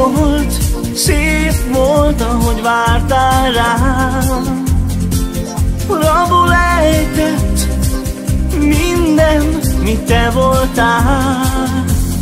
volt, szép volt, ahogy vártál rám. Rabul ejtett minden, mi te voltál.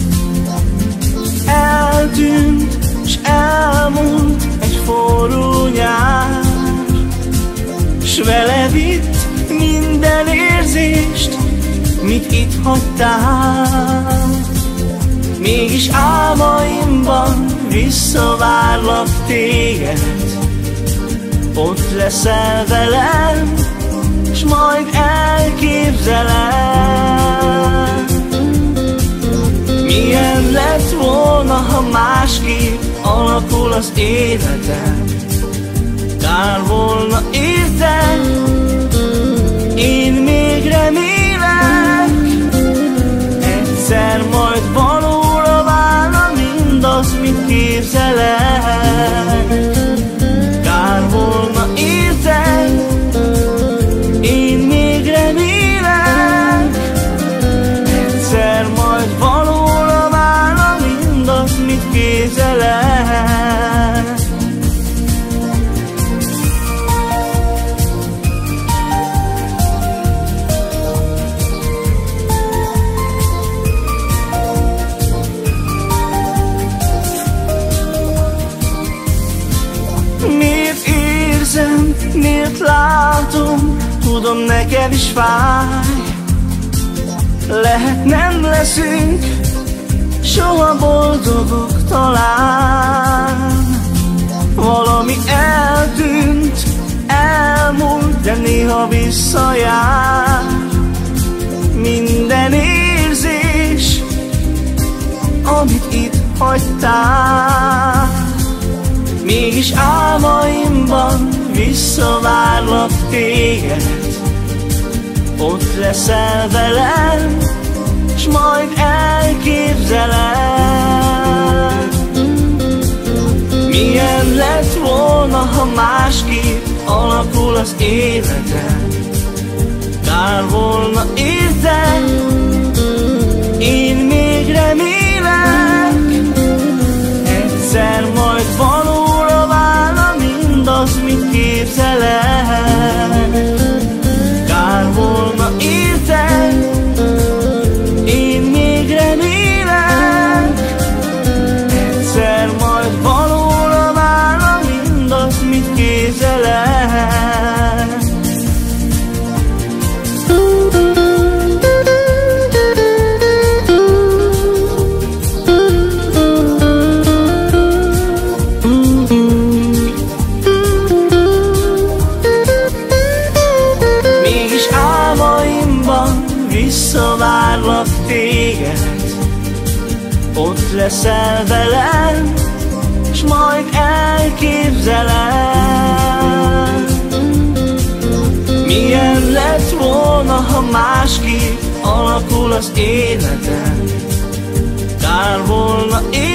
Eltűnt s elmúlt egy forró nyár, s vele vitt minden érzést, mit itt hagytál. Mégis álmaimban visszavárlak téged, ott leszel velem, s majd elképzelem. Milyen lett volna, ha másképp alakul az életem. Kár volna érted, én még remélek, egyszer majd valóra válna mindaz, mit képzelek. Kár volna érted, én még remélek, egyszer majd valóra válna mindaz, mit képzelek. Miért érzem, miért látom, tudom, neked is fáj. Lehet nem leszünk soha boldogok talán. Valami eltűnt, elmúlt, de néha visszajár. Minden érzés, amit itt hagytál. Mégis álmaimban visszavárlak téged, ott leszel velem, s majd elképzelem. Milyen lett volna, ha másképp alakul az életem. Kár volna érted, én még remélek, egyszer majd valóra válna mindaz, mit képzelek. Kár volna érted, én még remélek, egyszer majd valóra válna mindaz, mit képzelek. Visszavárlak téged, ott leszel velem, s majd elképzelem. Milyen lett volna, ha másképp alakul az életem. Kár volna